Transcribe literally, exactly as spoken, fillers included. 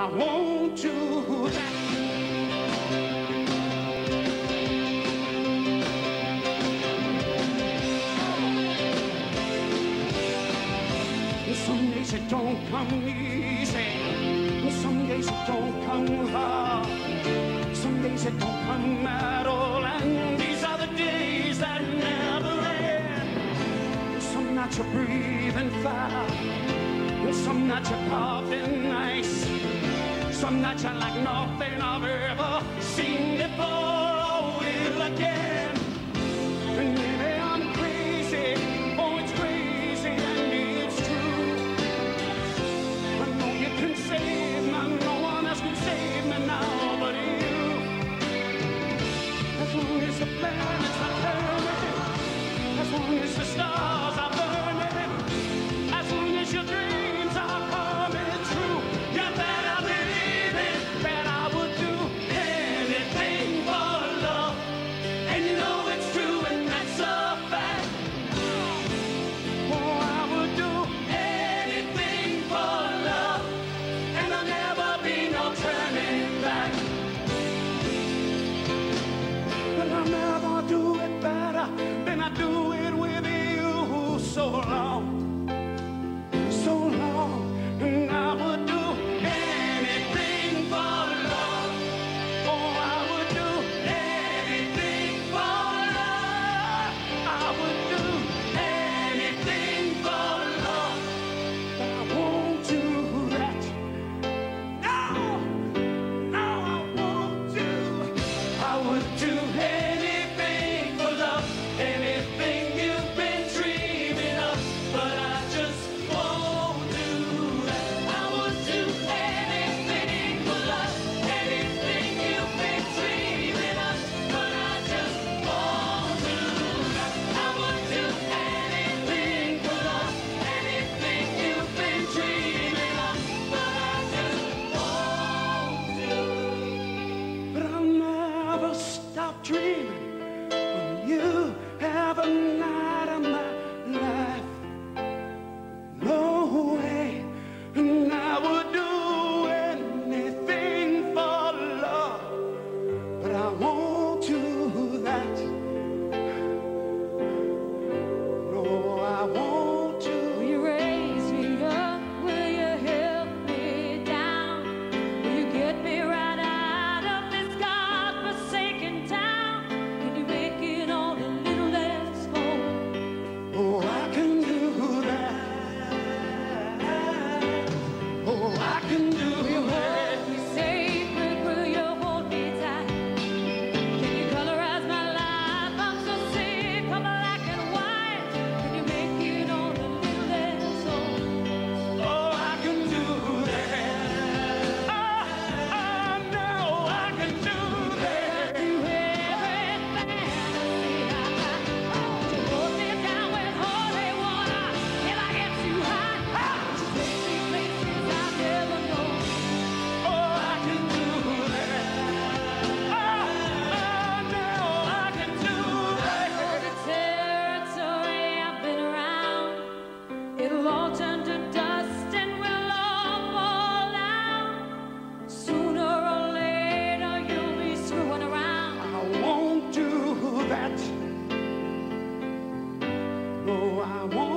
won't do that. Some days it don't come easy. Some days it don't come hard. Some days it don't come at all. And these are the days that never end. Some nights you're breathing fire. Some nights you're coughing ice. Some nights are like nothing I've ever seen before or will again. And maybe I'm crazy. Oh, it's crazy and it's true. I know you can save me. No one else can save me now but you. As long as the planets are turning, as long as the stars are burning, as long as your dreams are coming true, you better believe it that I would do anything for love. And you know it's true and that's a fact. Oh, I would do anything for love, and there'll never be no turning back. But I'll never do it better than I do it with you. So long, so long, and I would do anything for love. Oh, I would do anything for love. I would do anything for love. But I won't do that. No, no, I won't do. I would do anything for love, anything you've been dreaming of. But I just won't do that. I would do anything for love, anything you've been dreaming of. But I just won't do that. I would do anything for love, anything you've been dreaming of. But I just won't do. But I'll never stop dreaming when you have a night of my life. No way, and I would do anything for love, but I won't do that. No, I won't do. Will you raise me up? Will you help me down? Will you get me right out of this God-forsaken town? Can you make it all a little less home? Oh, I can do that. Oh, I can do that. Will you save me? Will you hold me tight? Can you colorize my life? I'm so sick of black and white. Can you make it all a little less home? Oh, I can do that. Oh, oh, no, I can do that. Do every fantasy I got. To hold me down with holy water if I get too hot. To take me places I've never known. Oh, I can do that. Oh, oh, no, I can do that. The territory I've been around, it'll all turn to dust and we'll all fall down. Sooner or later you'll be screwing around. I won't do that. No, I won't.